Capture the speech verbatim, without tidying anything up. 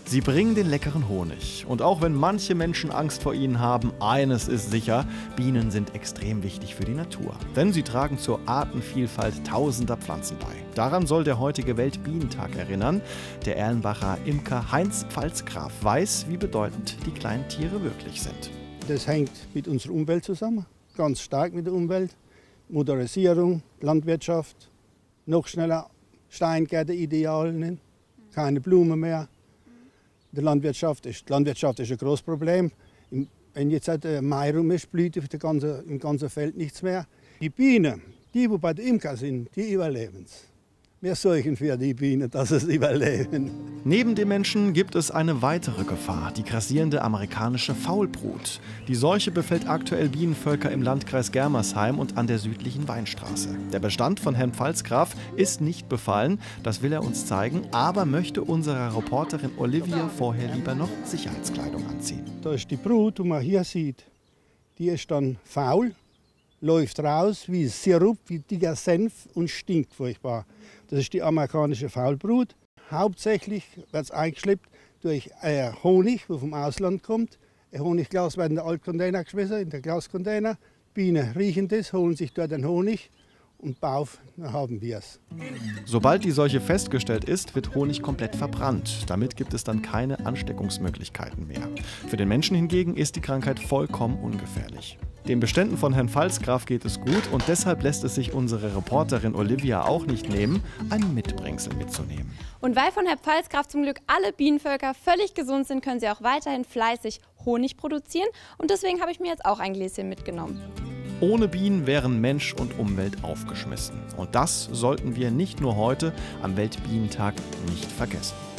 Sie bringen den leckeren Honig. Und auch wenn manche Menschen Angst vor ihnen haben, eines ist sicher: Bienen sind extrem wichtig für die Natur. Denn sie tragen zur Artenvielfalt tausender Pflanzen bei. Daran soll der heutige Weltbienentag erinnern. Der Erlenbacher Imker Heinz Pfalzgraf weiß, wie bedeutend die kleinen Tiere wirklich sind. Das hängt mit unserer Umwelt zusammen, ganz stark mit der Umwelt. Motorisierung, Landwirtschaft, noch schneller Steingärten-Idealen, keine Blumen mehr. Die Landwirtschaft ist, die Landwirtschaft ist ein großes Problem. Wenn jetzt der Mai rum ist, blüht auf der ganzen, im ganzen Feld nichts mehr. Die Bienen, die, die bei der Imker sind, die überleben es. Wir sorgen für die Bienen, dass sie überleben. Neben den Menschen gibt es eine weitere Gefahr, die grassierende amerikanische Faulbrut. Die Seuche befällt aktuell Bienenvölker im Landkreis Germersheim und an der südlichen Weinstraße. Der Bestand von Herrn Pfalzgraf ist nicht befallen, das will er uns zeigen, aber möchte unsere Reporterin Olivia vorher lieber noch Sicherheitskleidung anziehen. Da ist die Brut, die man hier sieht, die ist dann faul, läuft raus wie Sirup, wie dicker Senf und stinkt furchtbar. Das ist die amerikanische Faulbrut. Hauptsächlich wird es eingeschleppt durch äh, Honig, der vom Ausland kommt. Ein Honigglas wird in den Altcontainer geschmissen, in den Glascontainer. Bienen riechen das, holen sich dort den Honig und bauf, dann haben wir es. Sobald die Seuche festgestellt ist, wird Honig komplett verbrannt. Damit gibt es dann keine Ansteckungsmöglichkeiten mehr. Für den Menschen hingegen ist die Krankheit vollkommen ungefährlich. Den Beständen von Herrn Pfalzgraf geht es gut und deshalb lässt es sich unsere Reporterin Olivia auch nicht nehmen, ein Mitbringsel mitzunehmen. Und weil von Herrn Pfalzgraf zum Glück alle Bienenvölker völlig gesund sind, können sie auch weiterhin fleißig Honig produzieren. Und deswegen habe ich mir jetzt auch ein Gläschen mitgenommen. Ohne Bienen wären Mensch und Umwelt aufgeschmissen. Und das sollten wir nicht nur heute am Weltbienentag nicht vergessen.